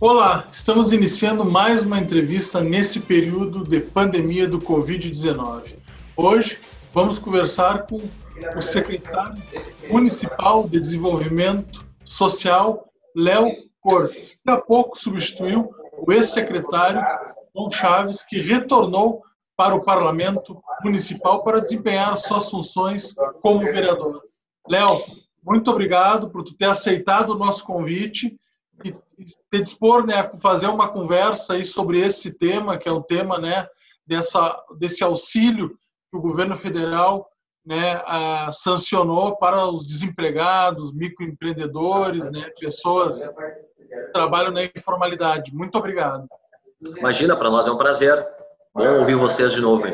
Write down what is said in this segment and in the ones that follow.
Olá, estamos iniciando mais uma entrevista nesse período de pandemia do Covid-19. Hoje vamos conversar com o secretário municipal de Desenvolvimento Social, Léo Cortes, que há pouco substituiu o ex-secretário João Chaves, que retornou para o Parlamento Municipal para desempenhar suas funções como vereador. Léo, muito obrigado por tu ter aceitado o nosso convite e te dispor, né, a fazer uma conversa aí sobre esse tema, que é o tema, né, desse auxílio que o governo federal, né, sancionou para os desempregados, microempreendedores, né, pessoas que trabalham na informalidade. Muito obrigado. Imagina, para nós é um prazer. Bom ouvir vocês de novo.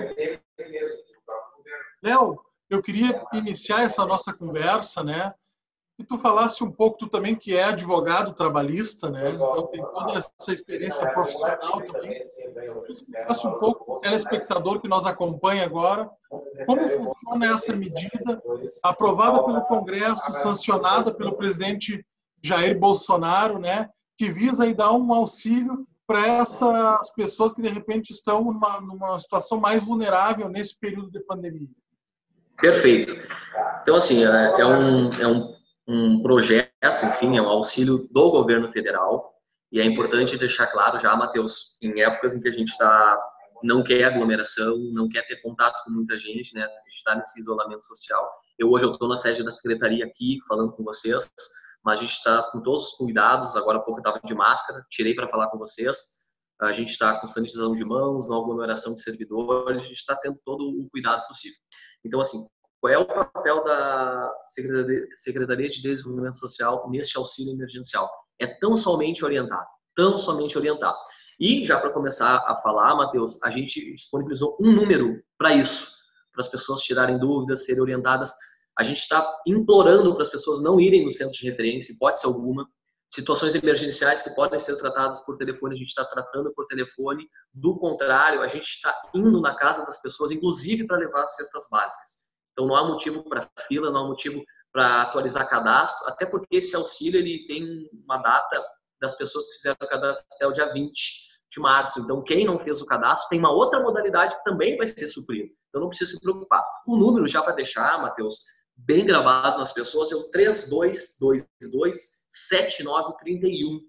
Léo, eu queria iniciar essa nossa conversa, né, que tu falasse um pouco, tu também que é advogado trabalhista, né? Então tem toda essa experiência profissional também. Falasse um pouco, o telespectador que nos acompanha agora, como funciona essa medida aprovada pelo Congresso, sancionada pelo presidente Jair Bolsonaro, né? Que visa aí dar um auxílio para essas pessoas que de repente estão numa situação mais vulnerável nesse período de pandemia. Perfeito. Então, assim, é um projeto, enfim, é um auxílio do governo federal, e é importante deixar claro já, Matheus, em épocas em que a gente não quer aglomeração, não quer ter contato com muita gente, né? A gente está nesse isolamento social. Hoje eu estou na sede da secretaria aqui, falando com vocês, mas a gente está com todos os cuidados. Agora há pouco eu estava de máscara, tirei para falar com vocês. A gente está com sanitização de mãos, não aglomeração de servidores, a gente está tendo todo o cuidado possível. Então, assim, qual é o papel da Secretaria de Desenvolvimento Social neste auxílio emergencial? É tão somente orientar, tão somente orientar. E, já para começar a falar, Matheus, a gente disponibilizou um número para isso, para as pessoas tirarem dúvidas, serem orientadas. A gente está implorando para as pessoas não irem no centro de referência, hipótese alguma. Situações emergenciais que podem ser tratadas por telefone, a gente está tratando por telefone. Do contrário, a gente está indo na casa das pessoas, inclusive para levar as cestas básicas. Então, não há motivo para fila, não há motivo para atualizar cadastro, até porque esse auxílio ele tem uma data das pessoas que fizeram o cadastro até o dia 20 de março. Então, quem não fez o cadastro tem uma outra modalidade que também vai ser suprido. Então, não precisa se preocupar. O número, já para deixar, Matheus, bem gravado nas pessoas, é o 3222-7931.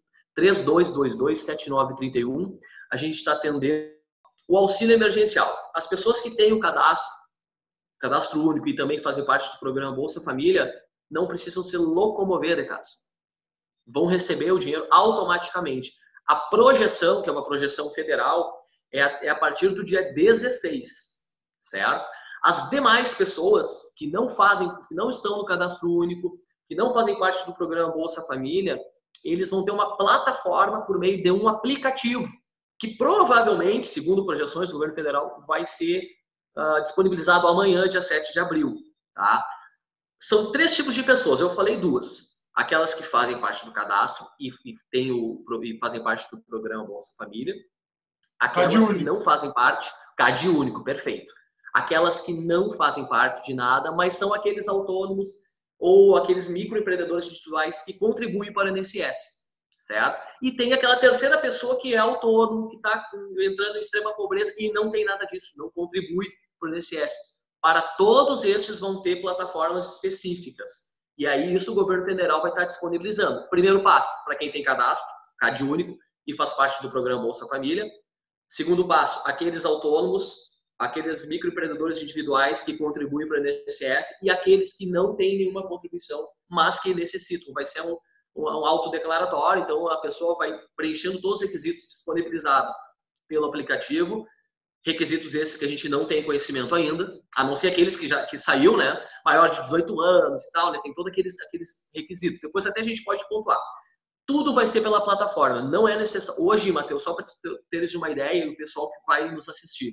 3222-7931. A gente está atendendo o auxílio emergencial. As pessoas que têm o cadastro único e também fazem parte do programa Bolsa Família, não precisam se locomover de casa. Vão receber o dinheiro automaticamente. A projeção, que é uma projeção federal, é a partir do dia 16, certo? As demais pessoas que não estão no cadastro único, que não fazem parte do programa Bolsa Família, eles vão ter uma plataforma por meio de um aplicativo, que provavelmente, segundo projeções do governo federal, vai ser disponibilizado amanhã, dia 7 de abril. Tá? São 3 tipos de pessoas, eu falei 2. Aquelas que fazem parte do cadastro e fazem parte do programa Bolsa Família. Aquelas que não fazem parte, CAD único, perfeito. Aquelas que não fazem parte de nada, mas são aqueles autônomos ou aqueles microempreendedores individuais que contribuem para o INSS, certo? E tem aquela terceira pessoa que é autônomo, que está entrando em extrema pobreza e não tem nada disso, não contribui para o INSS. Para todos esses vão ter plataformas específicas. E aí isso o governo federal vai estar disponibilizando. Primeiro passo, para quem tem cadastro, CAD único, e faz parte do programa Bolsa Família. Segundo passo, aqueles autônomos, aqueles microempreendedores individuais que contribuem para o INSS e aqueles que não têm nenhuma contribuição, mas que necessitam. Vai ser um autodeclaratório, então a pessoa vai preenchendo todos os requisitos disponibilizados pelo aplicativo, requisitos esses que a gente não tem conhecimento ainda, a não ser aqueles que saiu, né, maior de 18 anos e tal, né, tem todos aqueles requisitos. Depois até a gente pode pontuar. Tudo vai ser pela plataforma, não é necessário. Hoje, Matheus, só para teres uma ideia, e o pessoal que vai nos assistir.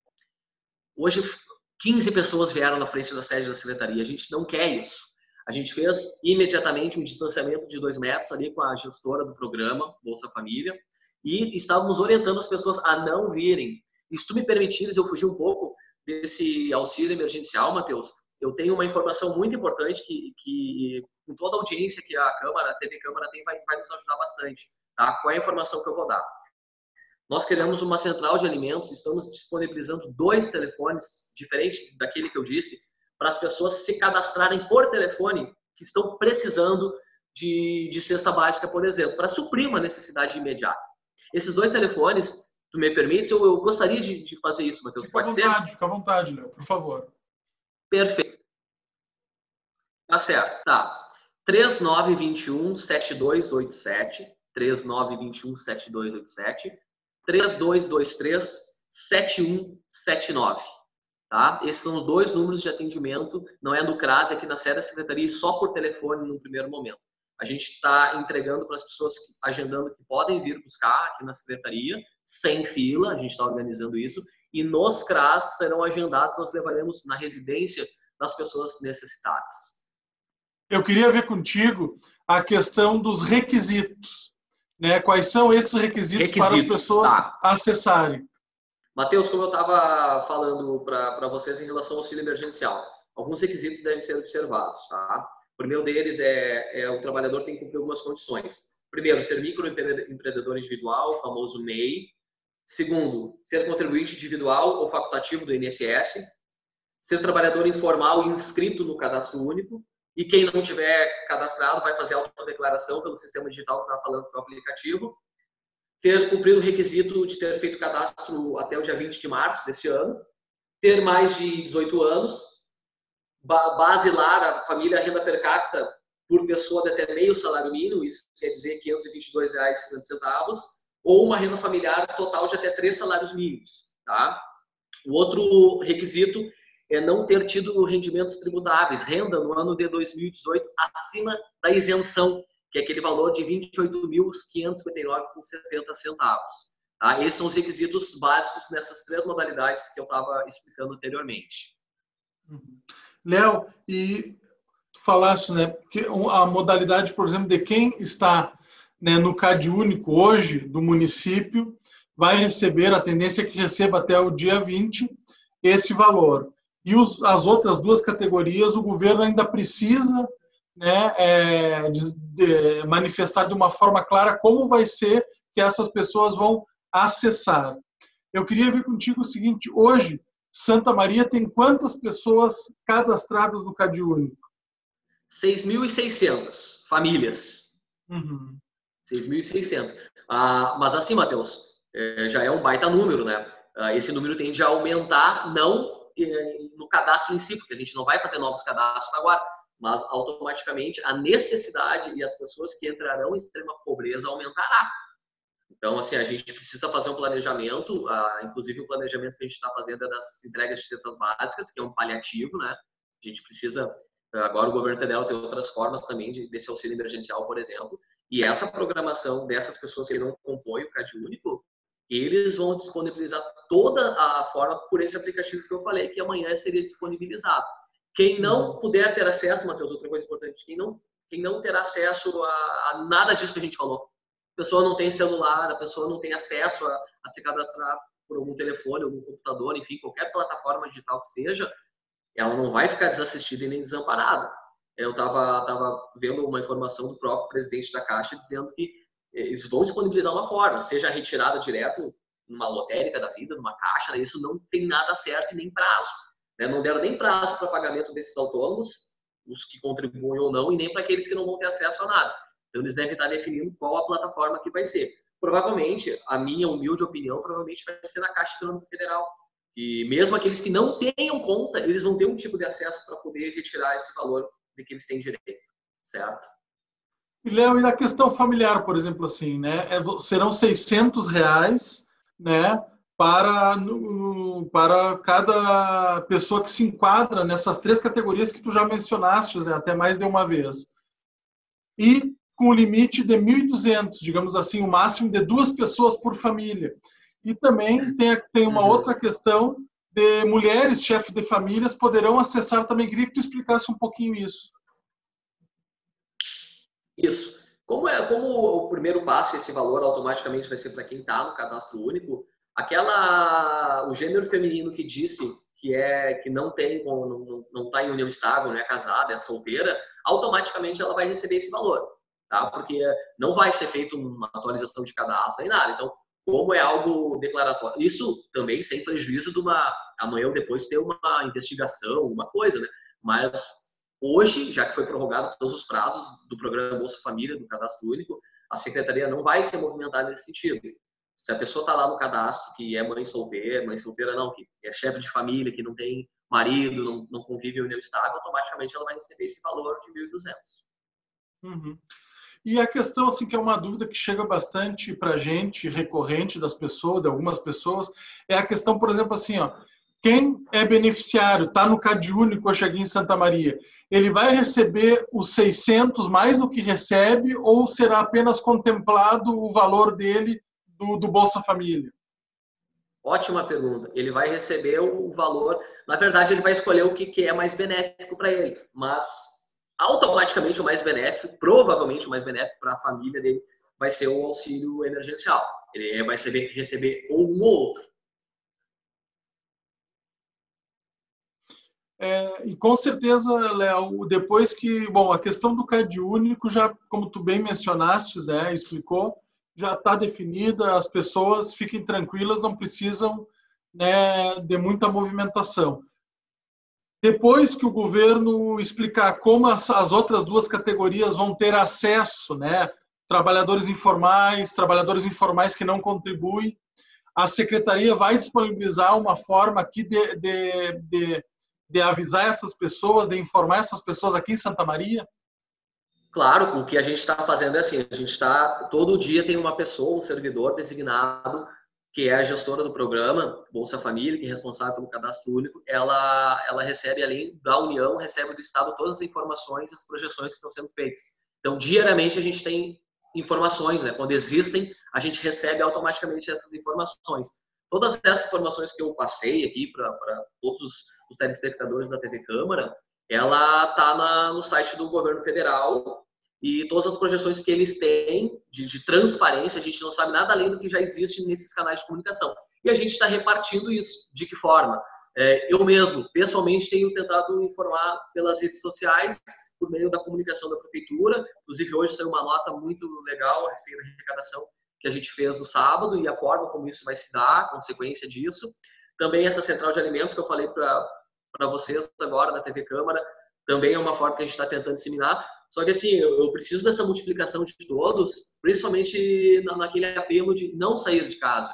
Hoje, 15 pessoas vieram na frente da sede da secretaria, a gente não quer isso. A gente fez imediatamente um distanciamento de 2 metros ali com a gestora do programa Bolsa Família e estávamos orientando as pessoas a não virem. E se tu me permitires, eu fugir um pouco desse auxílio emergencial, Matheus, eu tenho uma informação muito importante que com toda a audiência que a Câmara, a TV Câmara tem, vai nos ajudar bastante. Tá? Qual é a informação que eu vou dar? Nós criamos uma central de alimentos, estamos disponibilizando 2 telefones, diferente daquele que eu disse, para as pessoas se cadastrarem por telefone que estão precisando de cesta básica, por exemplo, para suprir uma necessidade imediata. Esses 2 telefones, tu me permite, eu gostaria de fazer isso, Matheus. Pode ser? Fica à vontade, Léo, por favor. Perfeito. Tá certo. Tá. 3921-7287, 3921-7287, 3223-7179. Tá? Esses são os 2 números de atendimento, não é no CRAS, é aqui na sede da Secretaria, só por telefone no primeiro momento. A gente está entregando para as pessoas, agendando que podem vir buscar aqui na Secretaria, sem fila, a gente está organizando isso, e nos CRAS serão agendados, nós levaremos na residência das pessoas necessitadas. Eu queria ver contigo a questão dos requisitos, né? Quais são esses requisitos para as pessoas acessarem? Matheus, como eu estava falando para vocês em relação ao auxílio emergencial, alguns requisitos devem ser observados. Tá? O primeiro deles o trabalhador tem que cumprir algumas condições. Primeiro, ser microempreendedor individual, o famoso MEI. Segundo, ser contribuinte individual ou facultativo do INSS. Ser trabalhador informal e inscrito no cadastro único. E quem não tiver cadastrado vai fazer a autodeclaração pelo sistema digital que eu estava falando, do aplicativo. Ter cumprido o requisito de ter feito cadastro até o dia 20 de março deste ano. Ter mais de 18 anos. Basilar a família, a renda per capita por pessoa de até meio salário mínimo, isso quer dizer R$ 522,50, ou uma renda familiar total de até 3 salários mínimos. Tá? O outro requisito é não ter tido rendimentos tributáveis, renda no ano de 2018 acima da isenção, que é aquele valor de R$ 28.559,70. Tá? Esses são os requisitos básicos nessas 3 modalidades que eu estava explicando anteriormente. Léo, e tu falaste, né, que a modalidade, por exemplo, de quem está, né, no CAD único hoje do município vai receber, a tendência é que receba até o dia 20 esse valor. E as outras 2 categorias, o governo ainda precisa, né, manifestar de uma forma clara como vai ser que essas pessoas vão acessar. Eu queria ver contigo o seguinte, hoje, Santa Maria tem quantas pessoas cadastradas no CAD único? 6.600 famílias. 6.600. Mas assim, Matheus, já é um baita número, né? Esse número tende a aumentar, não no cadastro em si, porque a gente não vai fazer novos cadastros agora, mas automaticamente a necessidade e as pessoas que entrarão em extrema pobreza aumentará. Então, assim, a gente precisa fazer um planejamento, inclusive o planejamento que a gente está fazendo é das entregas de cestas básicas, que é um paliativo, né? A gente precisa, agora o governo federal tem outras formas também desse auxílio emergencial, por exemplo, e essa programação dessas pessoas que não compõem o CAD único, eles vão disponibilizar toda a forma por esse aplicativo que eu falei, que amanhã seria disponibilizado. Quem não puder ter acesso, Matheus, outra coisa importante, quem não terá acesso a nada disso que a gente falou, a pessoa não tem celular, a pessoa não tem acesso a se cadastrar por algum telefone, algum computador, enfim, qualquer plataforma digital que seja, ela não vai ficar desassistida e nem desamparada. Eu estava vendo uma informação do próprio presidente da Caixa dizendo que eles vão disponibilizar uma forma, seja retirada direto numa lotérica da vida, numa caixa, isso não tem nada certo e nem prazo. Né? Não deram nem prazo para pagamento desses autônomos, os que contribuem ou não, e nem para aqueles que não vão ter acesso a nada. Então, eles devem estar definindo qual a plataforma que vai ser. Provavelmente, a minha humilde opinião, provavelmente vai ser na Caixa Econômica Federal. E mesmo aqueles que não tenham conta, eles vão ter um tipo de acesso para poder retirar esse valor de que eles têm direito, certo? E, Léo, e na questão familiar, por exemplo, assim, né, serão R$600, né, para cada pessoa que se enquadra nessas 3 categorias que tu já mencionaste, né, até mais de uma vez. E com o limite de 1.200, digamos assim, o máximo de 2 pessoas por família. E também tem uma outra questão de mulheres, chefes de famílias, poderão acessar também. Queria que tu explicasse um pouquinho isso. Isso. Como o primeiro passo, esse valor automaticamente vai ser para quem está no cadastro único, o gênero feminino que disse que não está em união estável, não é casada, é solteira, automaticamente ela vai receber esse valor. tá? Porque não vai ser feita uma atualização de cadastro nem nada. Então, como é algo declaratório, isso também sem prejuízo de amanhã ou depois ter uma investigação, uma coisa, né? Mas hoje, já que foi prorrogado todos os prazos do programa Bolsa Família, do cadastro único, a secretaria não vai se movimentar nesse sentido. Se a pessoa está lá no cadastro que é mãe solteira não, que é chefe de família, que não tem marido, não convive em união estável, automaticamente ela vai receber esse valor de 1.200. Uhum. E a questão, assim, que é uma dúvida que chega bastante para a gente, recorrente das pessoas, de algumas pessoas, é a questão, por exemplo, assim, ó, quem é beneficiário, está no CadÚnico, eu cheguei em Santa Maria, ele vai receber os 600 mais do que recebe ou será apenas contemplado o valor dele do Bolsa Família? Ótima pergunta. Ele vai receber o valor, na verdade ele vai escolher o que é mais benéfico para ele, mas automaticamente o mais benéfico, provavelmente o mais benéfico para a família dele vai ser o auxílio emergencial. Ele vai receber ou um ou outro. E com certeza, Léo, depois que, bom, a questão do CadÚnico já, como tu bem mencionaste, né, explicou, já está definida, as pessoas fiquem tranquilas, não precisam, né, de muita movimentação. Depois que o governo explicar como as outras duas categorias vão ter acesso, né, trabalhadores informais que não contribuem, a secretaria vai disponibilizar uma forma aqui de avisar essas pessoas, de informar essas pessoas aqui em Santa Maria? Claro, o que a gente está fazendo é assim, a gente está, todo dia tem uma pessoa, um servidor designado, que é a gestora do programa, Bolsa Família, que é responsável pelo cadastro único, ela recebe, além da União, recebe do Estado todas as informações e as projeções que estão sendo feitas. Então, diariamente a gente tem informações, né? Quando existem, a gente recebe automaticamente essas informações. Todas essas informações que eu passei aqui para todos os telespectadores da TV Câmara, ela está no site do governo federal e todas as projeções que eles têm de transparência, a gente não sabe nada além do que já existe nesses canais de comunicação. E a gente está repartindo isso. De que forma? Eu mesmo, pessoalmente, tenho tentado informar pelas redes sociais, por meio da comunicação da prefeitura. Inclusive, hoje saiu uma nota muito legal a respeito da arrecadação que a gente fez no sábado e a forma como isso vai se dar, a consequência disso. Também essa central de alimentos que eu falei para vocês agora na TV Câmara, também é uma forma que a gente está tentando disseminar. Só que assim, eu preciso dessa multiplicação de todos, principalmente naquele apelo de não sair de casa.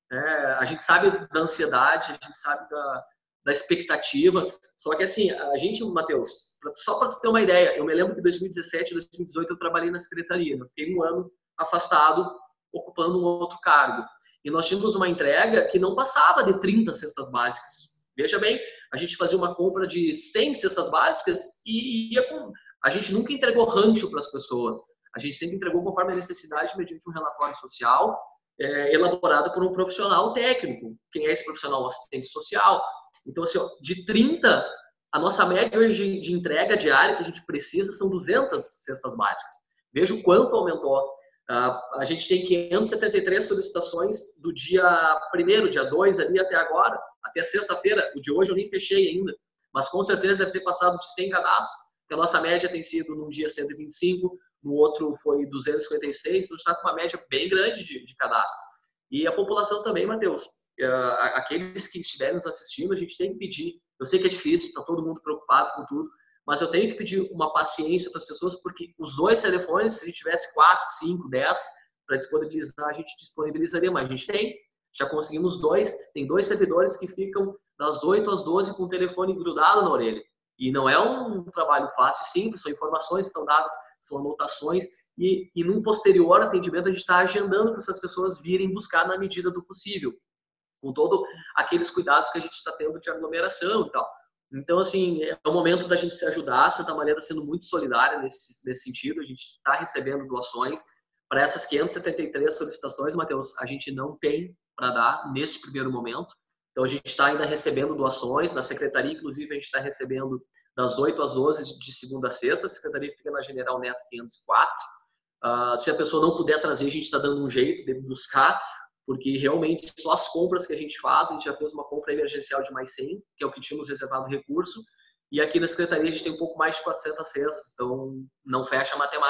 A gente sabe da ansiedade, a gente sabe da expectativa. Só que assim, a gente, Matheus, só para você ter uma ideia, eu me lembro que em 2017, 2018 eu trabalhei na secretaria, eu fiquei um ano afastado, ocupando um outro cargo. E nós tínhamos uma entrega que não passava de 30 cestas básicas. Veja bem, a gente fazia uma compra de 100 cestas básicas e ia com... A gente nunca entregou rancho para as pessoas. A gente sempre entregou conforme a necessidade, mediante um relatório social elaborado por um profissional técnico. Quem é esse profissional? O assistente social. Então, assim, ó, de 30, a nossa média hoje de entrega diária que a gente precisa são 200 cestas básicas. Veja o quanto aumentou. A gente tem 573 solicitações do dia 1º, dia 2 ali até agora, até sexta-feira. O de hoje eu nem fechei ainda, mas com certeza deve ter passado de 100 cadastros, porque a nossa média tem sido num dia 125, no outro foi 256, então está com uma média bem grande de cadastros. E a população também, Matheus, aqueles que estiverem nos assistindo, a gente tem que pedir. Eu sei que é difícil, está todo mundo preocupado com tudo, mas eu tenho que pedir uma paciência para as pessoas, porque os dois telefones, se a gente tivesse 4, 5, 10 para disponibilizar, a gente disponibilizaria, mas a gente tem. Já conseguimos 2, tem 2 servidores que ficam das 8 às 12 com o telefone grudado na orelha. E não é um trabalho fácil e simples, são informações que são dadas, são anotações, e num posterior atendimento a gente está agendando para essas pessoas virem buscar na medida do possível, com todos aqueles cuidados que a gente está tendo de aglomeração e tal. Então, assim, é o momento da gente se ajudar. Santa Maria está sendo muito solidária nesse sentido. A gente está recebendo doações. Para essas 573 solicitações, Matheus, a gente não tem para dar neste primeiro momento. Então, a gente está ainda recebendo doações. Na secretaria, inclusive, a gente está recebendo das 8 às 12 de segunda a sexta. A secretaria fica na General Neto 504. Se a pessoa não puder trazer, a gente está dando um jeito de buscar, porque realmente só as compras que a gente faz, a gente já fez uma compra emergencial de mais 100, que é o que tínhamos reservado recurso, e aqui na secretaria a gente tem um pouco mais de 400 cestas, então não fecha a matemática.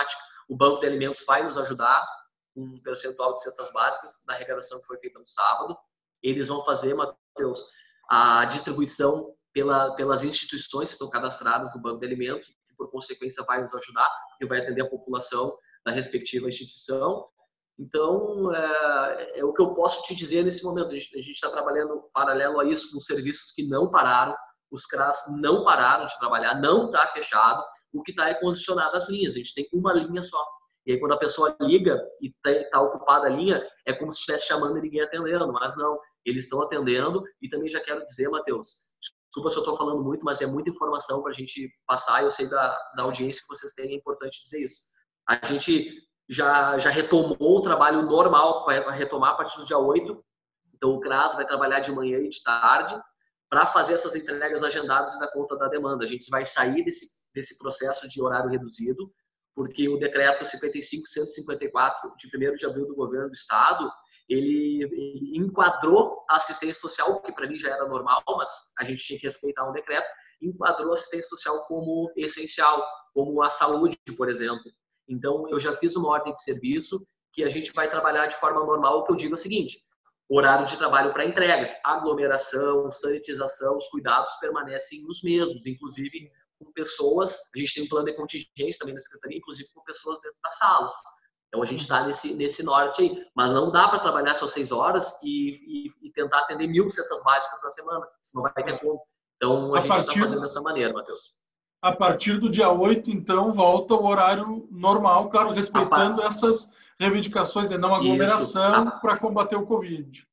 O Banco de Alimentos vai nos ajudar com um percentual de cestas básicas da arrecadação que foi feita no sábado. Eles vão fazer, Matheus, a distribuição pelas instituições que estão cadastradas no Banco de Alimentos, que por consequência vai nos ajudar e vai atender a população da respectiva instituição. Então, é o que eu posso te dizer nesse momento. A gente está trabalhando paralelo a isso com serviços que não pararam, os CRAS não pararam de trabalhar, não está fechado, o que está é condicionado às linhas. A gente tem uma linha só. E aí, quando a pessoa liga e está ocupada a linha, é como se estivesse chamando e ninguém atendendo, mas não, eles estão atendendo. E também já quero dizer, Matheus, desculpa se eu estou falando muito, mas é muita informação para a gente passar, eu sei da audiência que vocês têm, é importante dizer isso. A gente já retomou o trabalho normal, vai retomar a partir do dia 8, então o CRAS vai trabalhar de manhã e de tarde para fazer essas entregas agendadas e dar conta da demanda. A gente vai sair desse processo de horário reduzido, porque o decreto 55.154, de 1º de abril do governo do estado, ele enquadrou a assistência social, que para mim já era normal, mas a gente tinha que respeitar um decreto, enquadrou a assistência social como essencial, como a saúde, por exemplo. Então, eu já fiz uma ordem de serviço que a gente vai trabalhar de forma normal, o que eu digo é o seguinte: horário de trabalho para entregas, aglomeração, sanitização, os cuidados permanecem os mesmos, inclusive com pessoas, a gente tem um plano de contingência também na Secretaria, inclusive com pessoas dentro das salas. Então, a gente está nesse norte aí. Mas não dá para trabalhar só 6 horas e tentar atender 1.000 cestas básicas na semana, senão vai ter como. Então, a gente está fazendo dessa maneira, Matheus. A partir do dia 8, então, volta o horário normal, claro, respeitando essas reivindicações de não aglomeração para combater o Covid.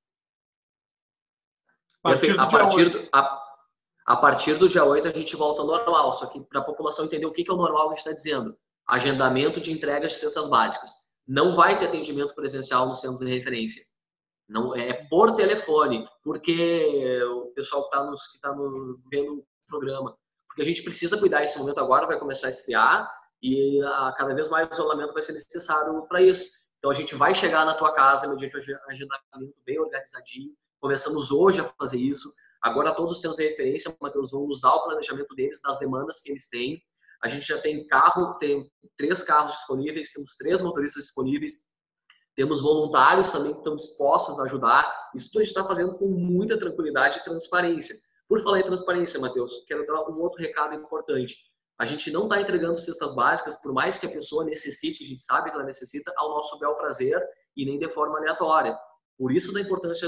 A partir do dia 8 a gente volta ao normal, só que para a população entender o que é o normal que a gente está dizendo. Agendamento de entregas de cestas básicas. Não vai ter atendimento presencial nos centros de referência. Não, é por telefone, porque o pessoal que está vendo o programa, porque a gente precisa cuidar esse momento agora, vai começar a esfriar e cada vez mais o isolamento vai ser necessário para isso. Então a gente vai chegar na tua casa mediante um agendamento bem organizadinho. Começamos hoje a fazer isso. Agora todos os centros de referência, Matheus, vão nos dar o planejamento deles, das demandas que eles têm. A gente já tem tem 3 carros disponíveis, temos 3 motoristas disponíveis, temos voluntários também que estão dispostos a ajudar. Isso tudo a gente está fazendo com muita tranquilidade e transparência. Por falar em transparência, Matheus, quero dar um outro recado importante. A gente não está entregando cestas básicas, por mais que a pessoa necessite, a gente sabe que ela necessita, ao nosso bel prazer e nem de forma aleatória. Por isso da importância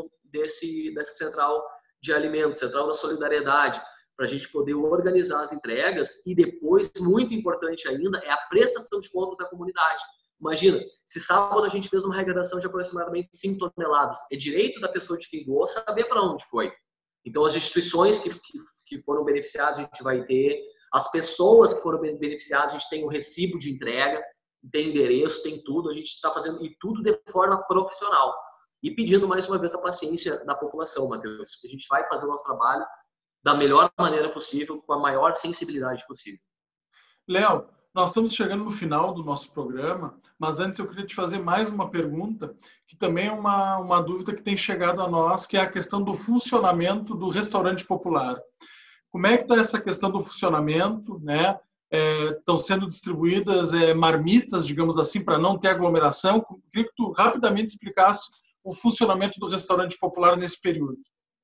dessa central de alimentos, central da solidariedade, para a gente poder organizar as entregas e depois, muito importante ainda, é a prestação de contas da comunidade. Imagina, se sábado a gente fez uma arrecadação de aproximadamente 5 toneladas, é direito da pessoa de quem doou saber para onde foi. Então, as instituições que foram beneficiadas, a gente vai ter, as pessoas que foram beneficiadas, a gente tem o recibo de entrega, tem endereço, tem tudo, a gente está fazendo e tudo de forma profissional. E pedindo mais uma vez a paciência da população, Matheus, que a gente vai fazer o nosso trabalho da melhor maneira possível, com a maior sensibilidade possível. Léo, nós estamos chegando no final do nosso programa, mas antes eu queria te fazer mais uma pergunta, que também é uma dúvida que tem chegado a nós, que é a questão do funcionamento do restaurante popular. Como é que está essa questão do funcionamento, né? Estão sendo distribuídas marmitas, digamos assim, para não ter aglomeração. Eu queria que tu rapidamente explicasse o funcionamento do restaurante popular nesse período.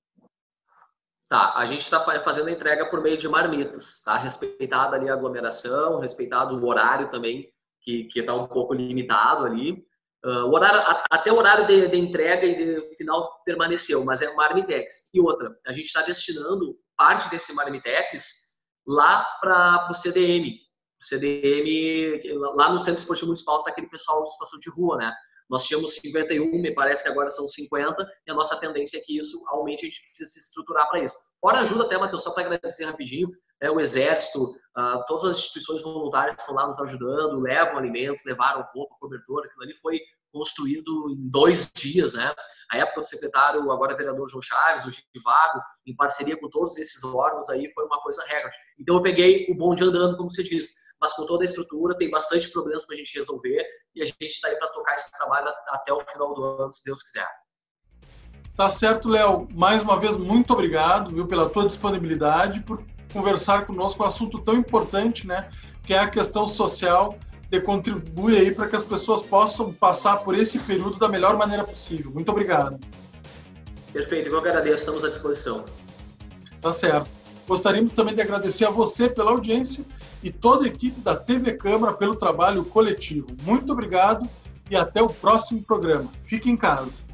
Tá, a gente está fazendo a entrega por meio de marmitas, tá? Respeitada ali a aglomeração, respeitado o horário também, que está um pouco limitado ali. Até o horário de entrega e de final permaneceu, mas é marmitex. E outra, a gente está destinando parte desse marmitex lá para o CDM. O CDM, lá no Centro Esportivo Municipal, está aquele pessoal de situação de rua, né? Nós tínhamos 51, me parece que agora são 50, e a nossa tendência é que isso aumente, a gente precisa se estruturar para isso. Fora ajuda até, Matheus, só para agradecer rapidinho, o Exército, todas as instituições voluntárias que estão lá nos ajudando, levam alimentos, levaram roupa, cobertor, aquilo ali foi construído em 2 dias, né? A época do secretário, agora vereador João Chaves, o Givago, em parceria com todos esses órgãos aí, foi uma coisa recorde. Então eu peguei o bonde andando, como você diz, mas com toda a estrutura, tem bastante problemas para a gente resolver e a gente está aí para tocar esse trabalho até o final do ano, se Deus quiser. Tá certo, Léo. Mais uma vez, muito obrigado, viu, pela tua disponibilidade, por conversar conosco um assunto tão importante, né, que é a questão social você contribui aí para que as pessoas possam passar por esse período da melhor maneira possível. Muito obrigado. Perfeito, eu agradeço, estamos à disposição. Tá certo. Gostaríamos também de agradecer a você pela audiência e toda a equipe da TV Câmara pelo trabalho coletivo. Muito obrigado e até o próximo programa. Fique em casa.